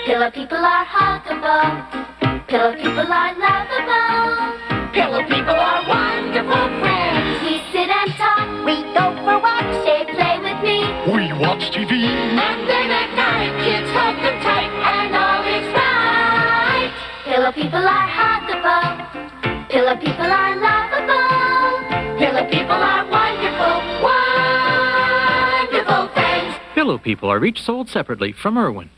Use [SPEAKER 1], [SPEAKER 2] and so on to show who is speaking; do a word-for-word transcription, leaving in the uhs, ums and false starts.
[SPEAKER 1] Pillow people are huggable. Pillow people are lovable.
[SPEAKER 2] Pillow people are wonderful friends.
[SPEAKER 1] We sit and talk. We go for walks. They play with me.
[SPEAKER 3] We watch T V.
[SPEAKER 2] And then at night, kids hug them tight, and all is right.
[SPEAKER 1] Pillow people are huggable. Pillow people are lovable.
[SPEAKER 2] Pillow people are wonderful, wonderful friends.
[SPEAKER 4] Pillow People are each sold separately from Irwin.